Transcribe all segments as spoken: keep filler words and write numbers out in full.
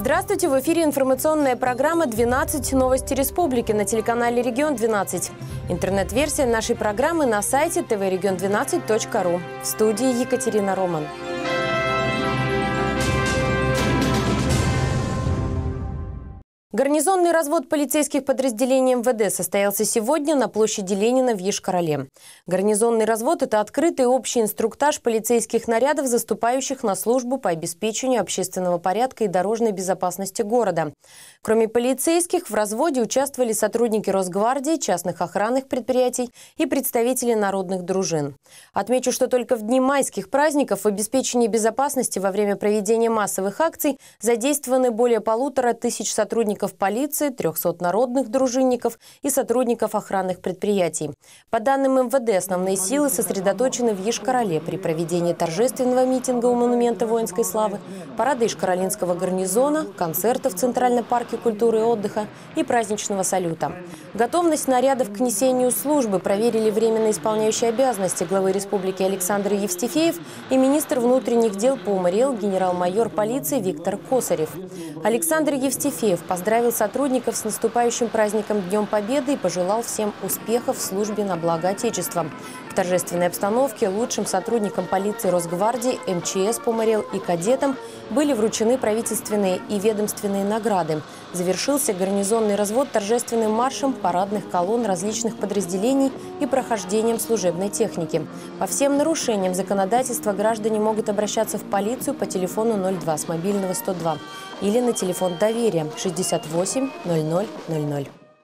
Здравствуйте! В эфире информационная программа «двенадцать. Новости республики» на телеканале «Регион двенадцать». Интернет-версия нашей программы на сайте тэ вэ регион двенадцать точка ру. В студии Екатерина Роман. Гарнизонный развод полицейских подразделений эм вэ дэ состоялся сегодня на площади Ленина в Йошкар-Оле. Гарнизонный развод – это открытый общий инструктаж полицейских нарядов, заступающих на службу по обеспечению общественного порядка и дорожной безопасности города. Кроме полицейских, в разводе участвовали сотрудники Росгвардии, частных охранных предприятий и представители народных дружин. Отмечу, что только в дни майских праздников в обеспечении безопасности во время проведения массовых акций задействованы более полутора тысяч сотрудников полиции, трёхсот народных дружинников и сотрудников охранных предприятий. По данным эм вэ дэ, основные силы сосредоточены в Йошкар-Оле при проведении торжественного митинга у монумента воинской славы, парада Йошкар-Олинского гарнизона, концерта в Центральном парке культуры и отдыха и праздничного салюта. Готовность нарядов к несению службы проверили временно исполняющие обязанности главы республики Александр Евстифеев и министр внутренних дел по МРЭЛ генерал-майор полиции Виктор Косарев. Александр Евстифеев поздравил Поздравил сотрудников с наступающим праздником Днем Победы и пожелал всем успехов в службе на благо Отечества. В торжественной обстановке лучшим сотрудникам полиции, Росгвардии, эм че эс по МРЭЛ и кадетам были вручены правительственные и ведомственные награды. Завершился гарнизонный развод торжественным маршем парадных колонн различных подразделений и прохождением служебной техники. По всем нарушениям законодательства граждане могут обращаться в полицию по телефону ноль два с мобильного сто два или на телефон доверия шестьдесят восемь ноль ноль ноль ноль.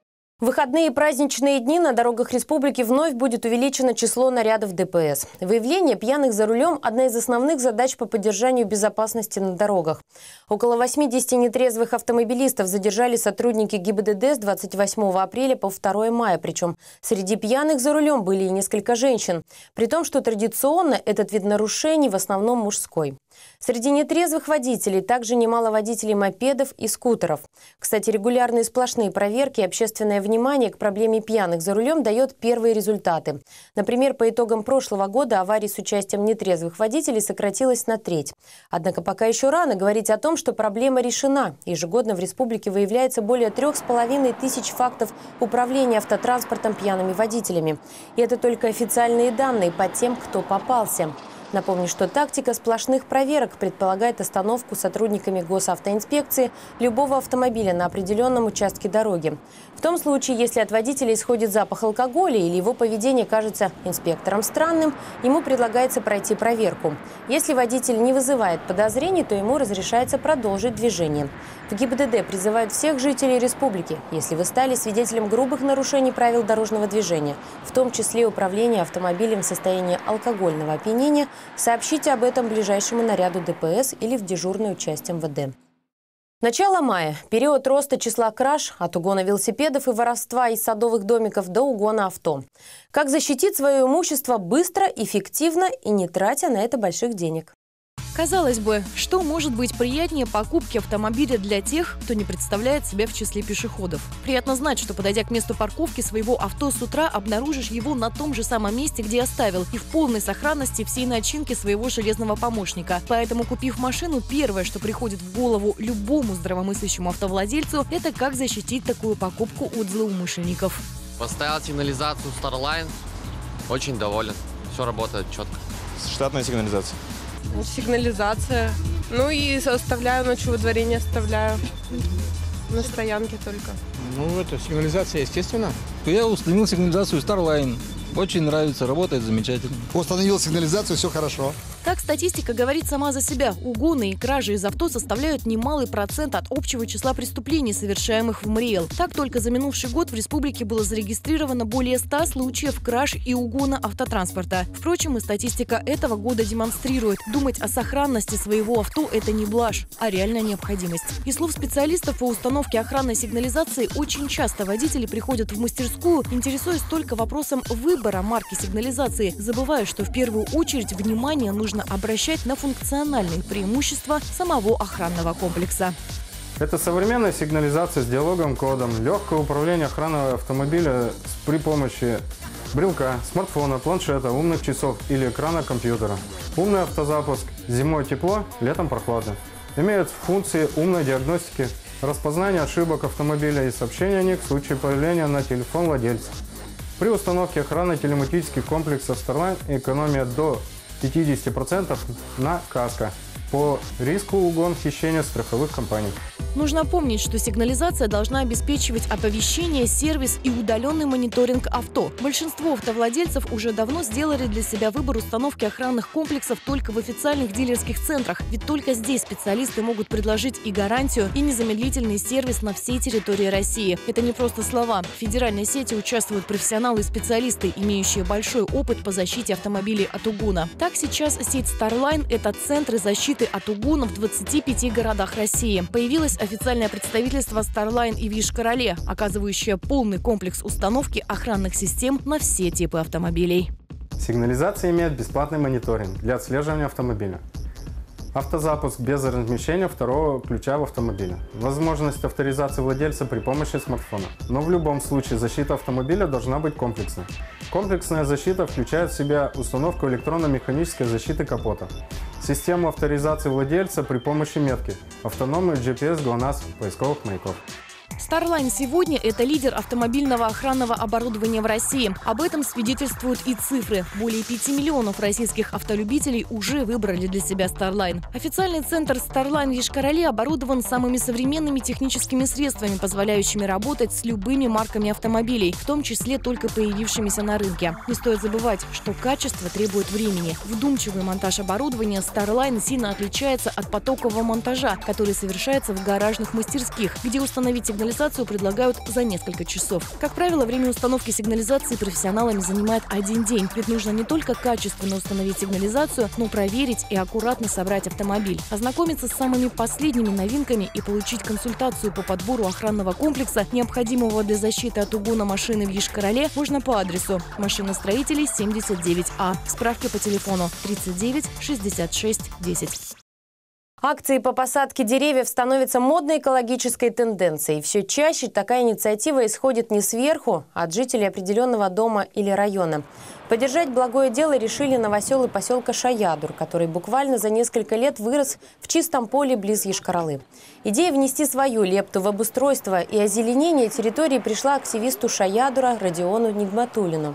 В выходные и праздничные дни на дорогах республики вновь будет увеличено число нарядов дэ пэ эс. Выявление пьяных за рулем – одна из основных задач по поддержанию безопасности на дорогах. Около восьмидесяти нетрезвых автомобилистов задержали сотрудники гэ и бэ дэ дэ с двадцать восьмого апреля по второе мая. Причем среди пьяных за рулем были и несколько женщин. При том, что традиционно этот вид нарушений в основном мужской. Среди нетрезвых водителей также немало водителей мопедов и скутеров. Кстати, регулярные сплошные проверки и общественное внимание к проблеме пьяных за рулем дает первые результаты. Например, по итогам прошлого года аварий с участием нетрезвых водителей сократилось на треть. Однако пока еще рано говорить о том, что проблема решена. Ежегодно в республике выявляется более трех с половиной тысяч фактов управления автотранспортом пьяными водителями. И это только официальные данные по тем, кто попался. Напомню, что тактика сплошных проверок предполагает остановку сотрудниками госавтоинспекции любого автомобиля на определенном участке дороги. В том случае, если от водителя исходит запах алкоголя или его поведение кажется инспектором странным, ему предлагается пройти проверку. Если водитель не вызывает подозрений, то ему разрешается продолжить движение. В гэ и бэ дэ дэ призывают всех жителей республики, если вы стали свидетелем грубых нарушений правил дорожного движения, в том числе управления автомобилем в состоянии алкогольного опьянения, сообщите об этом ближайшему наряду дэ пэ эс или в дежурную часть эм вэ дэ. Начало мая – период роста числа краж, от угона велосипедов и воровства из садовых домиков до угона авто. Как защитить свое имущество быстро, эффективно и не тратя на это больших денег? Казалось бы, что может быть приятнее покупки автомобиля для тех, кто не представляет себя в числе пешеходов? Приятно знать, что, подойдя к месту парковки своего авто с утра, обнаружишь его на том же самом месте, где оставил, и в полной сохранности всей начинки своего железного помощника. Поэтому, купив машину, первое, что приходит в голову любому здравомыслящему автовладельцу, это как защитить такую покупку от злоумышленников. Поставил сигнализацию Starline, очень доволен, все работает четко. Штатная сигнализация. Сигнализация. Ну и оставляю, ночью во дворе не оставляю. На стоянке только. Ну, это сигнализация, естественно. Я установил сигнализацию Starline. Очень нравится, работает замечательно. Установил сигнализацию, все хорошо. Так статистика говорит сама за себя. Угоны и кражи из авто составляют немалый процент от общего числа преступлений, совершаемых в МРЭЛ. Так, только за минувший год в республике было зарегистрировано более ста случаев краж и угона автотранспорта. Впрочем, и статистика этого года демонстрирует: думать о сохранности своего авто – это не блажь, а реальная необходимость. Из слов специалистов по установке охранной сигнализации, очень часто водители приходят в мастерскую, интересуясь только вопросом выбора марки сигнализации, забывая, что в первую очередь внимание нужно обращать на функциональные преимущества самого охранного комплекса. Это современная сигнализация с диалоговым кодом, легкое управление охраной автомобиля при помощи брелка, смартфона, планшета, умных часов или экрана компьютера. Умный автозапуск. Зимой тепло, летом прохладно. имеют функции умной диагностики, распознания ошибок автомобиля и сообщения о них в случае появления на телефон владельца. При установке охраны телематических комплексов Starline экономия до пятидесяти процентов на каско по риску угон хищения страховых компаний. Нужно помнить, что сигнализация должна обеспечивать оповещение, сервис и удаленный мониторинг авто. Большинство автовладельцев уже давно сделали для себя выбор установки охранных комплексов только в официальных дилерских центрах, ведь только здесь специалисты могут предложить и гарантию, и незамедлительный сервис на всей территории России. Это не просто слова. В федеральной сети участвуют профессионалы и специалисты, имеющие большой опыт по защите автомобилей от угона. Так, сейчас сеть Starline – это центры защиты от угона в двадцати пяти городах России. Появилось официальное представительство Starline и в Йошкар-Оле, оказывающее полный комплекс установки охранных систем на все типы автомобилей. Сигнализация имеет бесплатный мониторинг для отслеживания автомобиля. Автозапуск без размещения второго ключа в автомобиле. Возможность авторизации владельца при помощи смартфона. Но в любом случае защита автомобиля должна быть комплексной. Комплексная защита включает в себя установку электронно-механической защиты капота, систему авторизации владельца при помощи метки, автономный джи пи эс ГЛОНАСС поисковых маяков. Starline сегодня – это лидер автомобильного охранного оборудования в России. Об этом свидетельствуют и цифры. Более пяти миллионов российских автолюбителей уже выбрали для себя Starline. Официальный центр Starline в Йошкар-Оле оборудован самыми современными техническими средствами, позволяющими работать с любыми марками автомобилей, в том числе только появившимися на рынке. Не стоит забывать, что качество требует времени. Вдумчивый монтаж оборудования Starline сильно отличается от потокового монтажа, который совершается в гаражных мастерских, где установить сигнализацию предлагают за несколько часов. Как правило, время установки сигнализации профессионалами занимает один день. Ведь нужно не только качественно установить сигнализацию, но проверить и аккуратно собрать автомобиль. Ознакомиться с самыми последними новинками и получить консультацию по подбору охранного комплекса, необходимого для защиты от угона машины в Йошкар-Оле, можно по адресу Машиностроителей семьдесят девять А. Справки по телефону тридцать девять шестьдесят шесть десять. Акции по посадке деревьев становятся модной экологической тенденцией. Все чаще такая инициатива исходит не сверху, а от жителей определенного дома или района. Поддержать благое дело решили новоселы поселка Шаядур, который буквально за несколько лет вырос в чистом поле близ Йошкар-Олы. Идея внести свою лепту в обустройство и озеленение территории пришла активисту Шаядура Родиону Нигматуллину.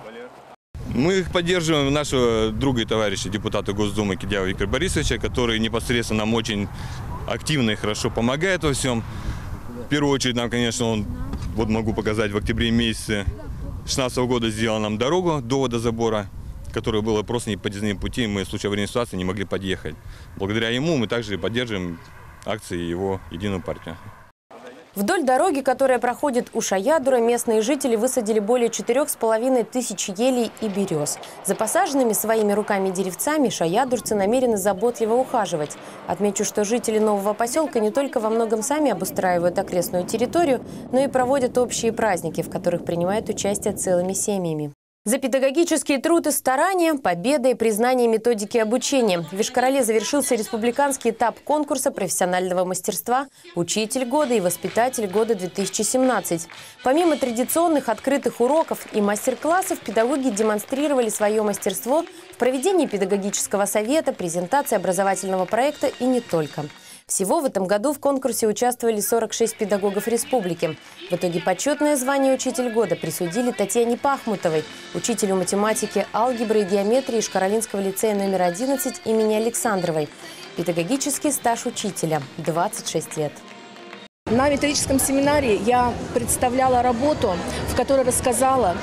Мы их поддерживаем, нашего друга и товарища, депутата Госдумы Кидяева Виктора Борисовича, который непосредственно нам очень активно и хорошо помогает во всем. В первую очередь нам, конечно, он, вот могу показать, в октябре месяце две тысячи шестнадцатого года сделал нам дорогу до водозабора, которая была просто не подъездные пути, мы в случае аварийной ситуации не могли подъехать. Благодаря ему мы также поддерживаем акции его «Единую партию». Вдоль дороги, которая проходит у Шаядура, местные жители высадили более четырех с половиной тысяч елей и берез. За посаженными своими руками деревцами шаядурцы намерены заботливо ухаживать. Отмечу, что жители нового поселка не только во многом сами обустраивают окрестную территорию, но и проводят общие праздники, в которых принимают участие целыми семьями. За педагогический труд и старания, победа и признание методики обучения. В Йошкар-Оле завершился республиканский этап конкурса профессионального мастерства «Учитель года» и «Воспитатель года две тысячи семнадцать». Помимо традиционных открытых уроков и мастер-классов, педагоги демонстрировали свое мастерство в проведении педагогического совета, презентации образовательного проекта и не только. Всего в этом году в конкурсе участвовали сорок шесть педагогов республики. В итоге почетное звание «Учитель года» присудили Татьяне Пахмутовой, учителю математики, алгебры и геометрии Йошкар-Олинского лицея номер одиннадцать имени Александровой. Педагогический стаж учителя – двадцать шесть лет. На методическом семинаре я представляла работу, в которой рассказала,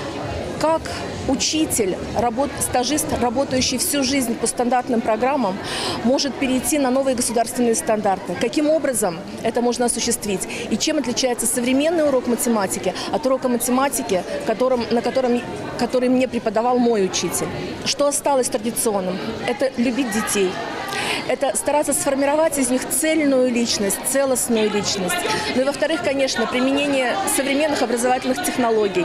как учитель, работ, стажист, работающий всю жизнь по стандартным программам, может перейти на новые государственные стандарты. Каким образом это можно осуществить? И чем отличается современный урок математики от урока математики, которым, на котором, который мне преподавал мой учитель? Что осталось традиционным? Это любить детей. Это стараться сформировать из них цельную личность, целостную личность. Ну и во-вторых, конечно, применение современных образовательных технологий.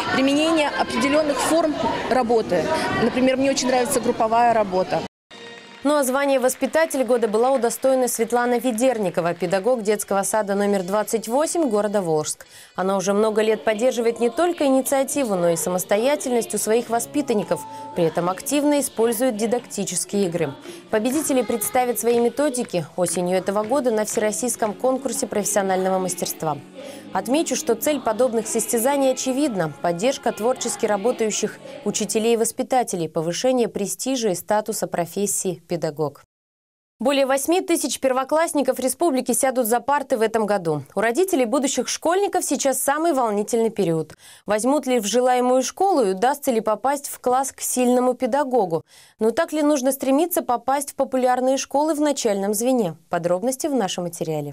Применение определенных форм работы. Например, мне очень нравится групповая работа. Ну а звание «Воспитатель года» была удостоена Светлана Ведерникова, педагог детского сада номер двадцать восемь города Волжск. Она уже много лет поддерживает не только инициативу, но и самостоятельность у своих воспитанников. При этом активно использует дидактические игры. Победители представят свои методики осенью этого года на всероссийском конкурсе профессионального мастерства. Отмечу, что цель подобных состязаний очевидна – поддержка творчески работающих учителей и воспитателей, повышение престижа и статуса профессии педагог. Более восьми тысяч первоклассников республики сядут за парты в этом году. У родителей будущих школьников сейчас самый волнительный период. Возьмут ли в желаемую школу и удастся ли попасть в класс к сильному педагогу? Но так ли нужно стремиться попасть в популярные школы в начальном звене? Подробности в нашем материале.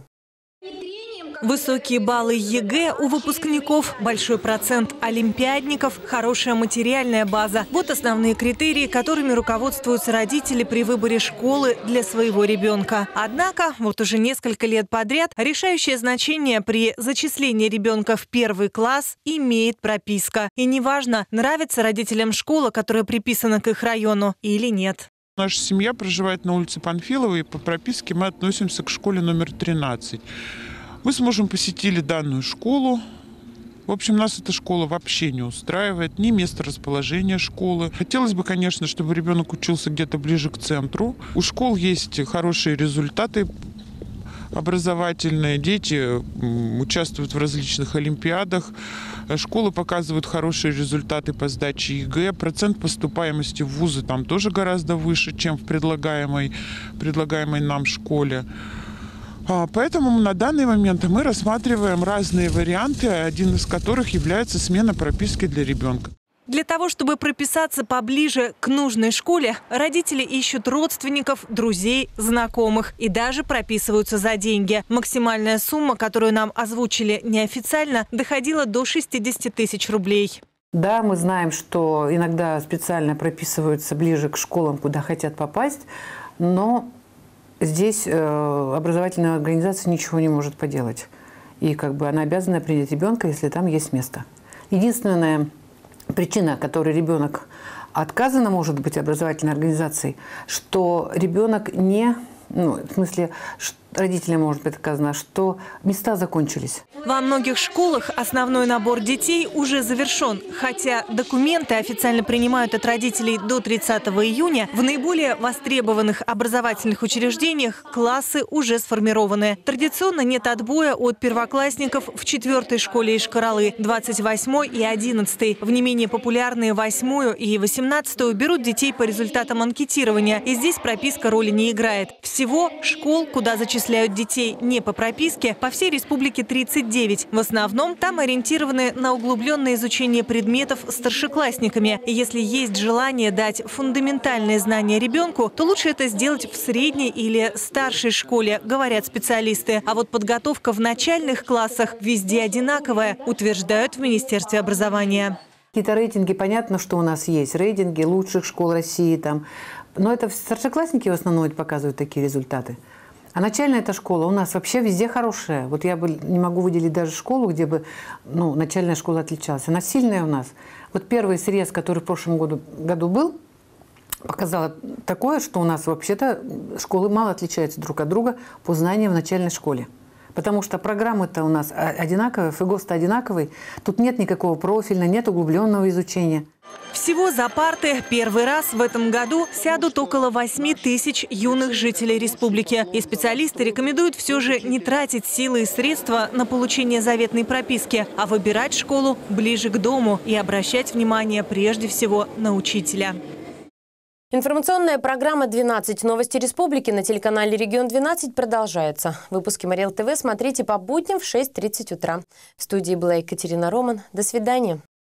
Высокие баллы ЕГЭ у выпускников, большой процент олимпиадников, хорошая материальная база. Вот основные критерии, которыми руководствуются родители при выборе школы для своего ребенка. Однако, вот уже несколько лет подряд решающее значение при зачислении ребенка в первый класс имеет прописка. И неважно, нравится родителям школа, которая приписана к их району, или нет. Наша семья проживает на улице Панфиловой, и по прописке мы относимся к школе номер тринадцать. Мы с мужем посетили данную школу. В общем, нас эта школа вообще не устраивает, ни место расположения школы. Хотелось бы, конечно, чтобы ребенок учился где-то ближе к центру. У школ есть хорошие результаты образовательные. Дети участвуют в различных олимпиадах. Школы показывают хорошие результаты по сдаче ЕГЭ. Процент поступаемости в вузы там тоже гораздо выше, чем в предлагаемой, предлагаемой нам школе. Поэтому на данный момент мы рассматриваем разные варианты, один из которых является смена прописки для ребенка. Для того, чтобы прописаться поближе к нужной школе, родители ищут родственников, друзей, знакомых и даже прописываются за деньги. Максимальная сумма, которую нам озвучили неофициально, доходила до шестидесяти тысяч рублей. Да, мы знаем, что иногда специально прописываются ближе к школам, куда хотят попасть, но здесь э, образовательная организация ничего не может поделать. И как бы она обязана принять ребенка, если там есть место. Единственная причина, которой ребенок отказана может быть образовательной организацией, что ребенок не, ну, в смысле, родителям может быть отказано, что места закончились. Во многих школах основной набор детей уже завершен. Хотя документы официально принимают от родителей до тридцатого июня, в наиболее востребованных образовательных учреждениях классы уже сформированы. Традиционно нет отбоя от первоклассников в четвертой школе Йошкар-Олы, двадцать восьмой и одиннадцатой. В не менее популярные восьмую и восемнадцатую берут детей по результатам анкетирования. И здесь прописка роли не играет. Всего школ, куда зачисляют детей не по прописке, по всей республике тридцать девять. В основном там ориентированы на углубленное изучение предметов старшеклассниками. И если есть желание дать фундаментальные знания ребенку, то лучше это сделать в средней или старшей школе, говорят специалисты. А вот подготовка в начальных классах везде одинаковая, утверждают в Министерстве образования. Какие-то рейтинги, понятно, что у нас есть. Рейтинги лучших школ России. Там. Но это старшеклассники в основном показывают такие результаты. А начальная эта школа у нас вообще везде хорошая. Вот я бы не могу выделить даже школу, где бы ну, начальная школа отличалась. Она сильная у нас. Вот первый срез, который в прошлом году, году был, показал такое, что у нас вообще-то школы мало отличаются друг от друга по знаниям в начальной школе. Потому что программы-то у нас одинаковые, ФГОС-то одинаковый. Тут нет никакого профильного, нет углубленного изучения. Всего за парты первый раз в этом году сядут около восьми тысяч юных жителей республики. И специалисты рекомендуют все же не тратить силы и средства на получение заветной прописки, а выбирать школу ближе к дому и обращать внимание прежде всего на учителя. Информационная программа «двенадцать. Новости республики» на телеканале «Регион двенадцать» продолжается. Выпуски Марел ТВ смотрите по будням в шесть тридцать утра. В студии была Екатерина Роман. До свидания.